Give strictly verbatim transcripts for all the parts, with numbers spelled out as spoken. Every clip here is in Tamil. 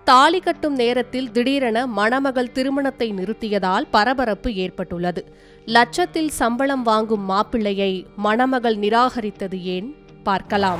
தாலி கட்டும் நேரத்தில் திடீரென மணமகள் திருமணத்தை நிறுத்தியதால் பரபரப்பு ஏற்பட்டுள்ளது. லட்சத்தில் சம்பளம் வாங்கும் மாப்பிள்ளையை மணமகள் நிராகரித்தது ஏன்? பார்க்கலாம்.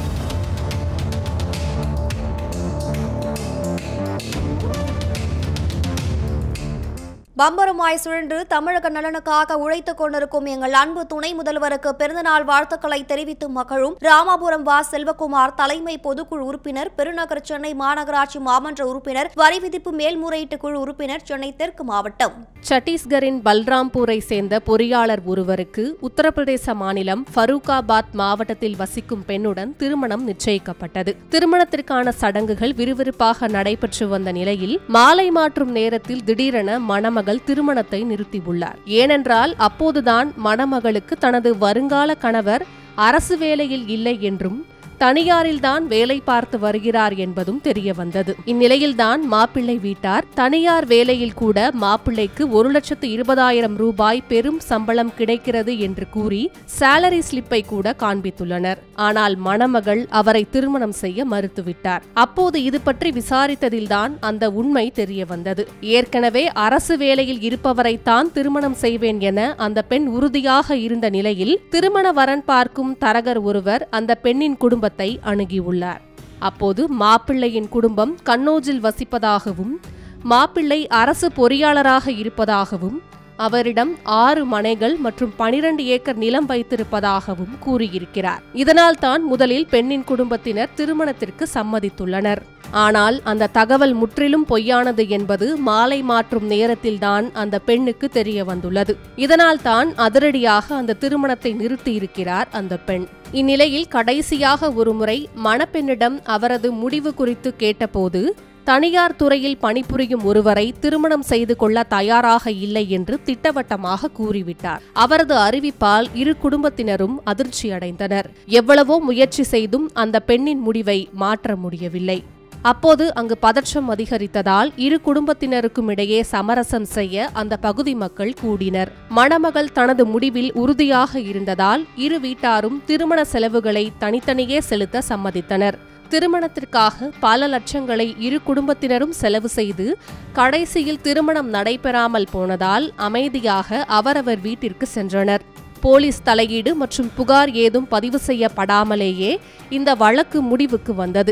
பம்பரமாய் சுழன்று தமிழக நலனுக்காக உழைத்துக் கொண்டிருக்கும் எங்கள் அன்பு துணை முதல்வருக்கு பிறந்தநாள் வாழ்த்துக்களை தெரிவித்து மகளும் ராமாபுரம் வா செல்வகுமார் தலைமை பொதுக்குழு உறுப்பினர், பெருநகர் சென்னை மாநகராட்சி மாமன்ற உறுப்பினர், வரி விதிப்பு மேல்முறையீட்டு குழு உறுப்பினர், சென்னை தெற்கு மாவட்டம். சத்தீஸ்கரின் பல்ராம்பூரை சேர்ந்த பொறியாளர் ஒருவருக்கு உத்தரப்பிரதேச மாநிலம் ஃபரூகாபாத் மாவட்டத்தில் வசிக்கும் பெண்ணுடன் திருமணம் நிச்சயிக்கப்பட்டது. திருமணத்திற்கான சடங்குகள் விறுவிறுப்பாக நடைபெற்று வந்த நிலையில் மாலை மாற்றும் நேரத்தில் திடீரென மணமகள் திருமணத்தை நிறுத்தியுள்ளார். ஏனென்றால் அப்போதுதான் மணமகளுக்கு தனது வருங்கால கணவர் அரசு வேலையில் இல்லை என்றும் தனியாரில்தான் வேலை பார்த்து வருகிறார் என்பதும் தெரிய வந்தது. இந்நிலையில்தான் மாப்பிள்ளை வீட்டார் தனியார் வேலையில் கூட மாப்பிள்ளைக்கு ஒரு லட்சத்து இருபதாயிரம் ரூபாய் பெரும் சம்பளம் கிடைக்கிறது என்று கூறி சேலரி ஸ்லிப்பை கூட காண்பித்துள்ளனர். ஆனால் மணமகள் அவரை திருமணம் செய்ய மறுத்துவிட்டார். அப்போது இது பற்றி விசாரித்ததில்தான் அந்த உண்மை தெரிய வந்தது. ஏற்கனவே அரசு வேலையில் இருப்பவரைத்தான் திருமணம் செய்வேன் என அந்த பெண் உறுதியாக இருந்த நிலையில் திருமண வரன் பார்க்கும் தரகர் ஒருவர் அந்த பெண்ணின் குடும்ப அணுகியுள்ளார். அப்போது மாப்பிள்ளையின் குடும்பம் கன்னோஜில் வசிப்பதாகவும் மாப்பிள்ளை அரசு பொறியாளராக இருப்பதாகவும் அவரிடம் ஆறு மனைகள் மற்றும் பனிரண்டு ஏக்கர் நிலம் வைத்திருப்பதாகவும் கூறியிருக்கிறார். இதனால் தான் முதலில் பெண்ணின் குடும்பத்தினர் திருமணத்திற்கு சம்மதித்துள்ளனர். ஆனால் அந்த தகவல் முற்றிலும் பொய்யானது என்பது மாலை மாற்றும் நேரத்தில்தான் அந்த பெண்ணுக்கு தெரிய வந்துள்ளது. இதனால் தான் அதிரடியாக அந்த திருமணத்தை நிறுத்தியிருக்கிறார் அந்த பெண். இந்நிலையில் கடைசியாக ஒருமுறை மணப்பெண்ணிடம் அவரது முடிவு குறித்து கேட்டபோது தனியார் துறையில் பணிபுரியும் ஒருவரை திருமணம் செய்து கொள்ள தயாராக இல்லை என்று திட்டவட்டமாக கூறிவிட்டார். அவரது அறிவிப்பால் இரு குடும்பத்தினரும் அதிர்ச்சியடைந்தனர். எவ்வளவோ முயற்சி செய்தும் அந்த பெண்ணின் முடிவை மாற்ற முடியவில்லை. அப்போது அங்கு பதற்றம் அதிகரித்ததால் இரு குடும்பத்தினருக்கும் இடையே சமரசம் செய்ய அந்த பகுதி மக்கள் கூடினர். மணமகள் தனது முடிவில் உறுதியாக இருந்ததால் இரு வீட்டாரும் திருமண செலவுகளை தனித்தனியே செலுத்த சம்மதித்தனர். திருமணத்திற்காக பல லட்சங்களை இரு குடும்பத்தினரும் செலவு செய்து கடைசியில் திருமணம் நடைபெறாமல் போனதால் அமைதியாக அவரவர் வீட்டிற்கு சென்றனர். போலீஸ் தலையீடு மற்றும் புகார் ஏதும் பதிவு செய்யப்படாமலேயே இந்த வழக்கு முடிவுக்கு வந்தது.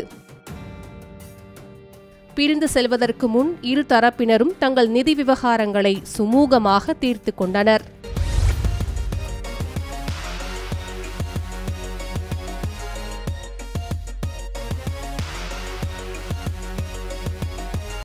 பிரிந்து செல்வதற்கு முன் இரு தரப்பினரும் தங்கள் நிதி விவகாரங்களை சுமூகமாக தீர்த்து கொண்டனர்.